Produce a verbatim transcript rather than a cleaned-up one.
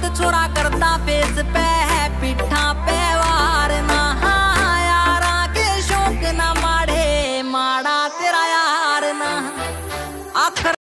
छोरा करता फेस पे है पिठा पे वार ना यारा के शौक ना माड़े माड़ा तेरा यार ना आखर